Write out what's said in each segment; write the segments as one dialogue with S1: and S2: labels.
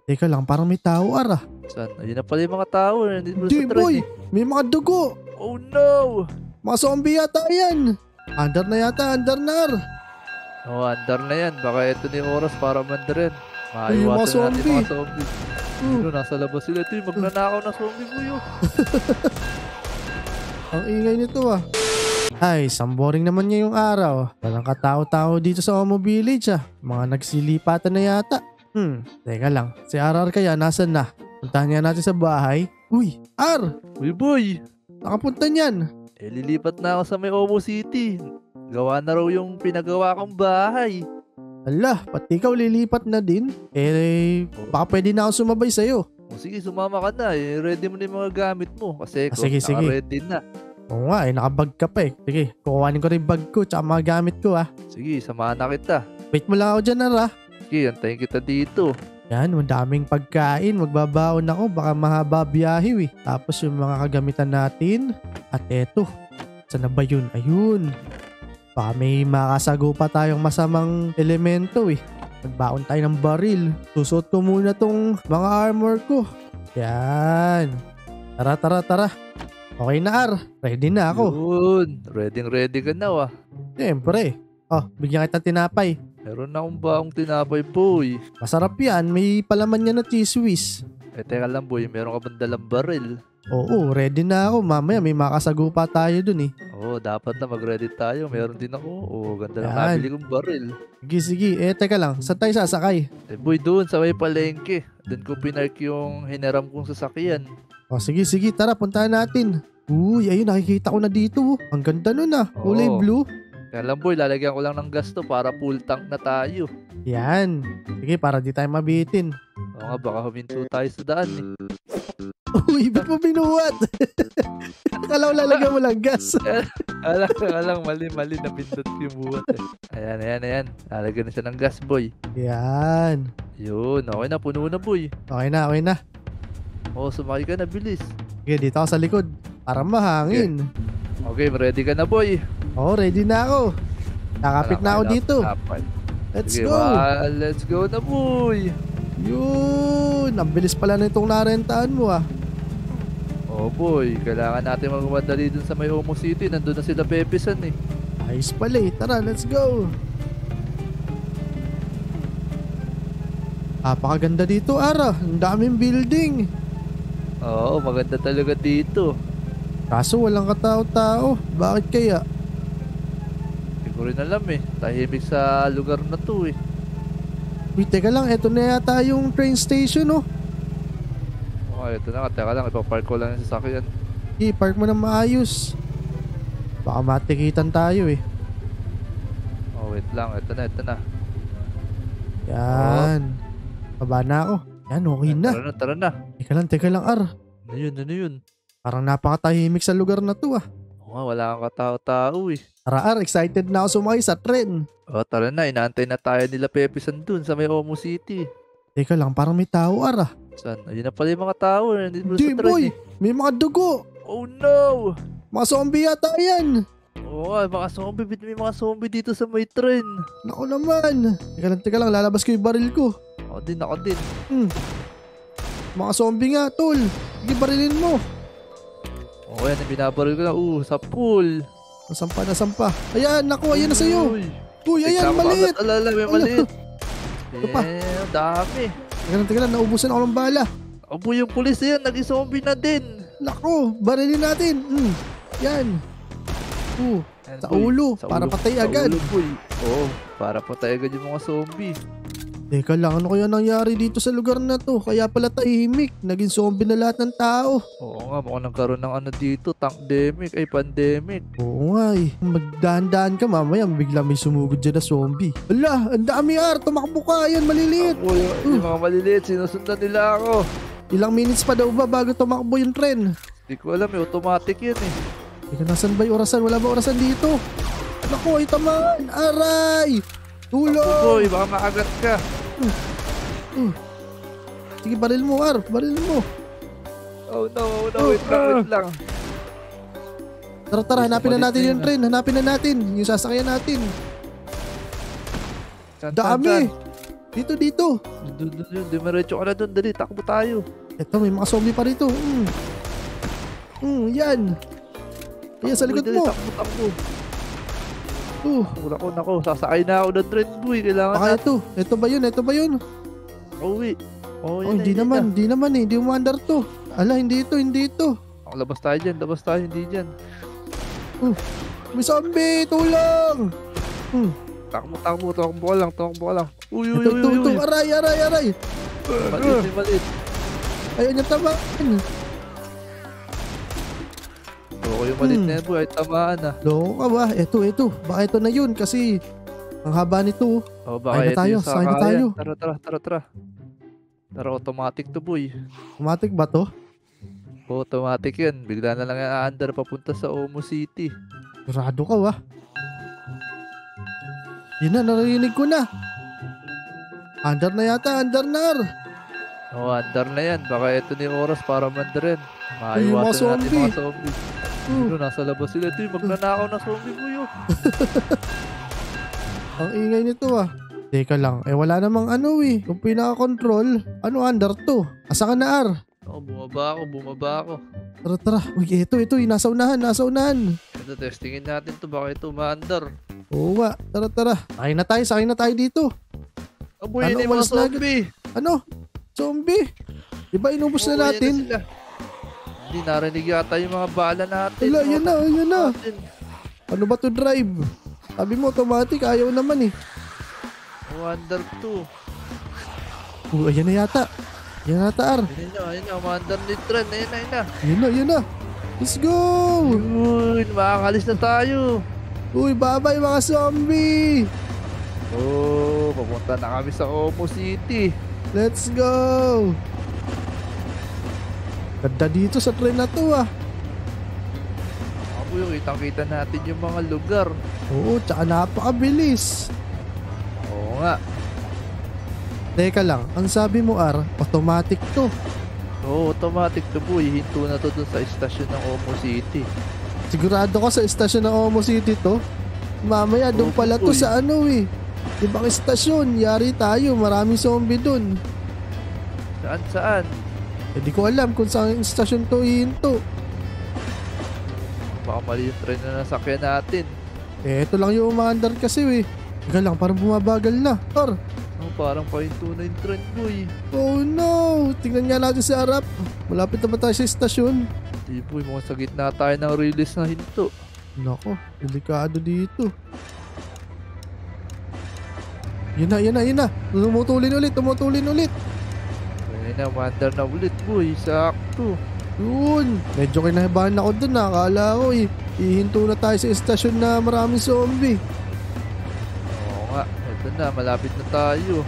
S1: Teka lang, parang may tao, Ar.
S2: Saan? Ayun na pala yung mga tao. Nandito
S1: Di,
S2: sa
S1: boy.
S2: train
S1: May mga dugo.
S2: Oh no!
S1: Mga zombie yata yan. Under na yata, under na, Ar.
S2: Oh, andar na yan. Baka ito na yung oras para mandarin.
S1: Ay, yung mga
S2: Maiwasan natin
S1: zombie.
S2: mga zombie. Ano, nasa labas sila. Ito yung magnanakaw na zombie mo yun.
S1: Ang ingay nito ah. Ay, isang boring naman niya yung araw. Walang katao-tao dito sa Omo Village ah. Mga nagsilipatan na yata. Teka lang. Si RR kaya nasan na? Puntahan nga natin sa bahay. Uy, R!
S2: Uy boy!
S1: Nakapunta niyan.
S2: Lilipat na ako sa may Omo City. Gawa na raw yung pinagawa kong bahay.
S1: Ala, pati ikaw lilipat na din. Baka pwede na ako sumabay sa'yo.
S2: O sige, sumama ka na. Ready mo na yung mga gamit mo. Kasi
S1: Sige.
S2: naka-ready na.
S1: Oo nga, nakabag ka pa eh. Sige, kukuhanin ko rin bag ko tsaka mga gamit ko ah.
S2: Sige, samahan na kita.
S1: Wait mo lang ako dyan, Ara.
S2: Sige, antayin kita dito.
S1: Yan, madaming pagkain. Magbabaon ako, baka mahaba biyahe eh. Tapos yung mga kagamitan natin. At eto, saan na ba yun? Ayun. Baka may makasago pa tayong masamang elemento eh. Magbaon tayo ng baril. Susuot ko muna tong mga armor ko. Yan. Tara. Okay na, Ar. Ready na ako.
S2: Yun. Ready ka na ah.
S1: Siyempre. Oh, bigyan kita tinapay.
S2: Meron na akong baong tinapay boy.
S1: Masarap yan. May palaman yan na cheese whiz.
S2: Teka lang boy. Meron ka bang dalang baril?
S1: Oo, ready na ako. Mamaya may makasago pa tayo dun eh.
S2: Oo, dapat na mag-ready tayo. Meron din ako. Oo, ganda lang
S1: Yan.
S2: nabili kong baril.
S1: Sige. Teka lang. Saan tayo sasakay?
S2: Boy, doon sa may palengke. Doon ko pinark yung hiniram kong sasakyan.
S1: O, sige. Tara, puntahan natin. Uy, ayun. Nakikita ko na dito. Ang ganda nun ah. Kulay
S2: Oo.
S1: blue.
S2: Kaya lang boy, lalagyan ko lang ng gasto para full tank na tayo.
S1: Yan. Sige, para di tayo mabitin.
S2: Oo nga, baka huminto tayo sa daan eh.
S1: Uy, ba't mo binuhat? Akala ko lalagyan mo lang gas.
S2: Alang, mali, napindot yung buhat eh. Ayan. Lalagyan na siya ng gas boy.
S1: Yan.
S2: Yun, okay na, puno na boy.
S1: Okay na.
S2: Oo, sumakay ka na, bilis.
S1: Sige, dito ako sa likod. Para mahangin.
S2: Okay, ready ka na boy.
S1: Oo, ready na ako. Kakapit na ako dito. Let's
S2: Sige,
S1: go.
S2: let's go na boy.
S1: Yun. Ang bilis pala na itong narentahan mo ah.
S2: Oh boy, kailangan natin magmadali dun sa may Omo City. Nandun na sila Pepesan eh.
S1: Ayos pala eh. Tara, let's go. Napakaganda dito, Ara. Ang daming building.
S2: Oo, maganda talaga dito.
S1: Kaso walang katao-tao. Bakit kaya?
S2: Hindi ko rin alam eh. Tahimik sa lugar na to eh.
S1: Uy, teka lang. Eto na yata yung train station oh.
S2: Okay, ito na. Teka lang, ipapark ko lang yung sasakyan.
S1: I-park mo na maayos. Baka matikitan tayo eh.
S2: Oh, wait lang. Ito na.
S1: Yan. Baba na ako. Yan, okay na.
S2: Tara na.
S1: Teka lang, Ar.
S2: Ano yun?
S1: Parang napakatahimik sa lugar na to ah.
S2: Oo nga, wala kang katao-tao eh.
S1: Tara, Ar. Excited na ako sumakay sa tren.
S2: Oh, tara na. Inaantay na tayo nila Pepesan dun sa may Omo City.
S1: Teka lang, parang may tao, Ar ah.
S2: Saan? Ayun na pala yung mga tao. Nandito
S1: Di,
S2: sa train
S1: boy.
S2: eh.
S1: May mga dugo.
S2: Oh no!
S1: Mga zombie yata yan.
S2: Oo nga, mga zombie. May mga zombie dito sa may train.
S1: Naku naman. Teka lang. Lalabas ko yung baril ko.
S2: Ako din.
S1: Mga zombie nga, tol. Sige, barilin mo.
S2: Okay, binabaril ko na. Sa pool.
S1: Nasampa. Ayan, naku. Ayan na sa'yo. Uy, ayan, maliit.
S2: Alala, may maliit.
S1: Ito pa.
S2: Dami.
S1: Teka lang. Naubusan ako ng bala.
S2: Abo yung pulis yan. Naging zombie na din.
S1: Naku, barilin natin. Yan. Sa ulo. Para patay agad.
S2: Oo, para patay agad yung mga zombie.
S1: Teka lang, ano kaya nangyari dito sa lugar na to? Kaya pala tahimik. Naging zombie na lahat ng tao.
S2: Oo nga, mukhang nagkaroon ng ano dito, pandemic.
S1: Oo nga eh. Magdahan-dahan ka mamaya, bigla may sumugod dyan na zombie. Ala, ang dami Ar, tumakbo ka. Yan, maliliit.
S2: Ako, yung mga maliliit, sinusundan nila ako.
S1: Ilang minutes pa daw ba bago tumakbo yung tren?
S2: Hindi ko alam, automatic yan eh.
S1: Teka, nasan ba yung orasan? Wala ba orasan dito? Naku, ay tamaan. Aray! Tulong!
S2: Boy, baka makagat ka.
S1: Sige, baril mo, Ar. Baril mo.
S2: Oh no, wait lang.
S1: Tara, hanapin na natin yung train. Hanapin na natin yung sasakyan natin.
S2: Saan?
S1: Dami. Dito, dito.
S2: Doon, diretso ka na doon. Dali, takbo tayo.
S1: Eto, may mga zombie pa rito. Yan. Ayan, sa likod
S2: Dali,
S1: mo.
S2: takbo.
S1: Uh,
S2: Nako. Sasakay na ako ng train, boy. Kailangan
S1: baka
S2: natin.
S1: ito. Ito ba yun?
S2: Uwi.
S1: Oh, hindi naman eh. Hindi umandar to. Ala, hindi ito.
S2: Labas tayo dyan. Hindi dyan.
S1: May zombie, tulong!
S2: Takbo ka lang. Uy.
S1: Ito, aray!
S2: Maliit.
S1: Ayaw niya tamaan.
S2: Oo, yung maliit na yan, boy. Ay, tamaan na.
S1: Loko ka ba? Ito. Baka ito na yun kasi ang haba nito.
S2: Baka
S1: Sakay na
S2: ito
S1: tayo,
S2: yung
S1: sakay na
S2: sakayan.
S1: tayo.
S2: Tara. Tara, automatic to, boy.
S1: Automatic ba to?
S2: Automatic yan. Bigla na lang aandar papunta sa Omo City.
S1: Sigurado ka ba? Yun na, narinig ko na. Andar na yata, andar na.
S2: Oo, andar na yan. Baka ito na yung oras para mandarin.
S1: Ay, yung mga
S2: Maiwasan natin
S1: zombie.
S2: mga zombie. Ano, nasa labas sila. Ito yung magnanakaw na zombie, boy.
S1: Ang ingay nito ah. Teka lang, wala namang ano eh. Kung pinaka-control, ano andar to? Asa ka na, Ar?
S2: Bumaba ako.
S1: Tara. Uy, ito, nasa unahan.
S2: Ito, testingin natin to. Baka ito maandar.
S1: Oo nga, tara. Sakay na tayo dito.
S2: Boy,
S1: Ano,
S2: yun yung mga
S1: umalis na agad?
S2: zombie.
S1: Ano? Zombie? Diba inubos
S2: Oo,
S1: na
S2: yan
S1: natin?
S2: sila. Hindi narinig yata yung mga bala natin.
S1: Wala, yan na.
S2: Natin.
S1: Ano ba to drive? Sabi mo, automatic, ayaw naman eh.
S2: Wonder 2.
S1: Ayan na yata. Ar.
S2: Ayun na, Wonder ni Tren.
S1: Ayun na. Let's go!
S2: Yun, makakalis na tayo.
S1: Uy, bye-bye mga zombie!
S2: Papunta na kami sa Omo City.
S1: Let's go! Ganda dito sa train na to ah.
S2: Yung kitang-kita natin yung mga lugar.
S1: Oo, tsaka napakabilis.
S2: Oo nga.
S1: Teka lang, ang sabi mo Ar, automatic to.
S2: Oo, automatic to, boy. Hinto na to dun sa istasyon ng Omo City.
S1: Sigurado ka sa istasyon ng Omo City to? Mamaya doon pala to
S2: Uy.
S1: sa ano eh. Ibang istasyon, yari tayo, maraming zombie doon.
S2: Saan?
S1: Hindi ko alam kung saan istasyon to ihinto.
S2: Baka mali yung train na nasakyan natin.
S1: Ito lang yung umaandar kasi eh. Teka lang, parang bumabagal na. Ar,
S2: Parang pahinto na yung train, boy.
S1: oh no! Tingnan nga natin sa harap. Malapit na ba tayo sa istasyon?
S2: Di, boy, mukhang sa gitna tayo ng release na hinto.
S1: Nako, delikado dito. Yun na. Tumutulin ulit.
S2: Ayun na, mandar na ulit, boy. Sakto.
S1: Yun. Medyo kinabahan ako dun. Akala ko ihinto na tayo sa istasyon na maraming zombie.
S2: Oo nga, ito na, malapit na tayo.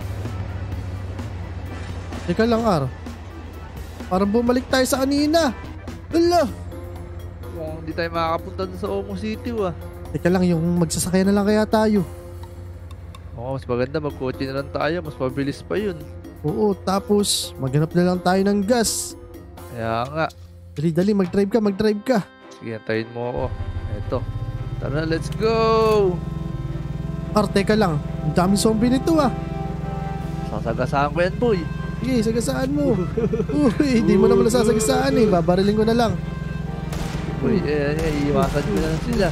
S1: Teka lang, Ar. Parang bumalik tayo sa kanina. Hala.
S2: Mukhang hindi tayo makakapunta dun sa Omo City,
S1: Teka lang, yung magsasakay na lang kaya tayo.
S2: Oo, mas maganda, magkotse na lang tayo. Mas mabilis pa yun.
S1: Oo, tapos maghanap na lang tayo ng gas.
S2: Kaya nga.
S1: Dali, mag-drive ka.
S2: Sige, antayin mo ako. Eto. Tara na, let's go!
S1: Ar, teka lang. Ang daming zombie nito ah.
S2: Sasagasaan ko yan, boy.
S1: Sige, sagasaan mo. Uy, hindi mo naman nasasagasaan eh. Babarilin ko na lang.
S2: Boy, iiwasan ko na lang sila.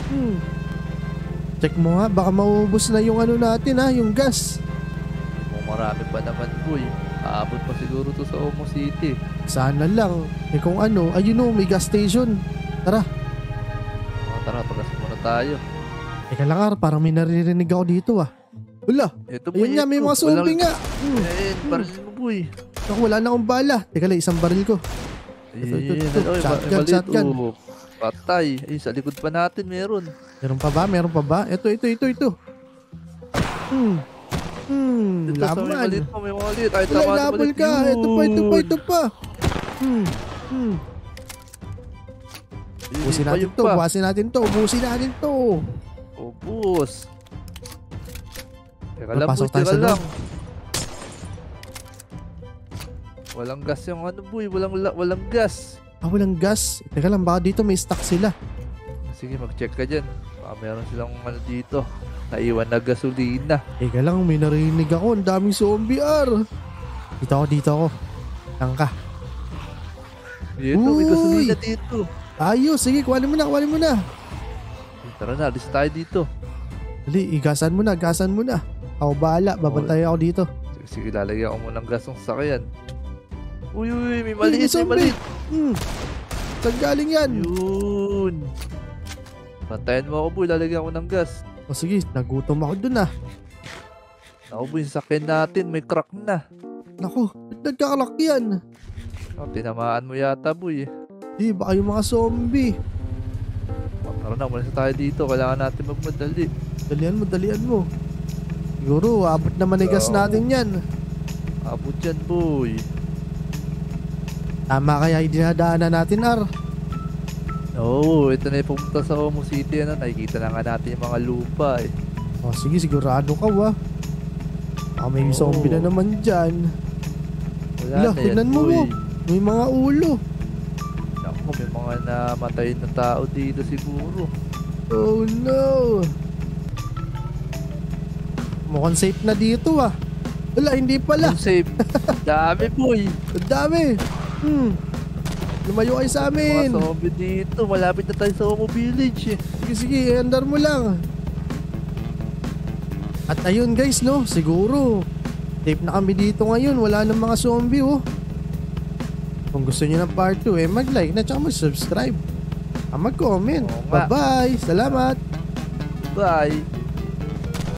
S1: Check mo nga, baka maubos na yung ano natin ha, yung gas.
S2: Kung marami pa naman, boy. Aabot pa siguro to sa Omo City.
S1: Sana lang. Kung ano, ayun o, may gas station. Tara.
S2: Tara, pagas muna tayo.
S1: Teka lang Ar, parang may naririnig ako dito ah. Wala,
S2: Ito, boy.
S1: ayun nga, may mga zombie nga.
S2: Baril mo, boy.
S1: Naku, wala na akong bala. Teka lang, isang baril ko. Ito. Shotgun.
S2: Patay. Ay, sa likod pa natin meron.
S1: Meron pa ba? Ito.
S2: Ito, sa may
S1: Laman.
S2: malit mo, may malit. Ay,
S1: Wala,
S2: tama sa
S1: inabol
S2: malit.
S1: ka. Ito pa. Ubusin natin to.
S2: Ubus. Teka lang,
S1: Papasok
S2: boy.
S1: tayo sa
S2: Teka lang.
S1: loob.
S2: Walang gas yung ano, boy. Walang gas.
S1: Walang gas. Teka lang, baka dito may stock sila.
S2: Sige, mag-check ka dyan. Baka meron silang ano dito. naiwan na gasolina.
S1: Teka lang, may narinig ako. Ang daming zombie, Ar. Dito ako. Saan ka?
S2: Dito, may
S1: Uy!
S2: gasolina dito.
S1: Ayos, sige, kuhanin mo na.
S2: Tara na, alis tayo dito.
S1: Dali, gasan mo na. Ako bahala, babantay ako dito.
S2: Sige, lalagyan ko muna ng gas ng sakyan. Uy, may
S1: Uy,
S2: maliit, may
S1: zombie.
S2: maliit.
S1: Saan galing yan?
S2: Yun. Pantayan mo ako, boy. Lalagyan ko ng gas.
S1: O sige, nagutom ako dun ah.
S2: Ako, boy, yung sakyan natin, may crack na.
S1: Naku, ba't nagkakalak yan?
S2: Oh, tinamaan mo yata, boy.
S1: Di, baka yung mga zombie.
S2: Tara na, umalis na tayo dito. Kailangan natin magmadali.
S1: Dalian mo. Siguro, abot naman ang gas
S2: Oo.
S1: natin yan.
S2: Abot yan, boy.
S1: Tama kaya yung dinadaanan natin, Ar.
S2: Oo, ito na yung pumunta sa Omo City. Ano, nakikita na nga natin yung mga lupa eh.
S1: O sige, sigurado ka wa. Baka may
S2: Oo.
S1: zombie na naman dyan.
S2: Wala
S1: Hala,
S2: na yan,
S1: tingnan mo,
S2: boy.
S1: May mga ulo.
S2: Naku, may mga namatay na tao dito siguro.
S1: Oh no. Mukhang safe na dito ah. Wala, hindi pala.
S2: Yung safe. Dami, boy.
S1: Ang dami. Lumayo kayo sa
S2: Mga
S1: amin.
S2: zombie dito. Malapit na tayo sa Omo Village eh.
S1: Sige, andar mo lang. At ayun guys, no, siguro safe na kami dito ngayon. Wala nang mga zombie, oh. Kung gusto niyo ng part 2, mag-like na tsaka mag-subscribe. Mag-comment.
S2: Oo nga.
S1: Bye-bye. Salamat.
S2: Bye.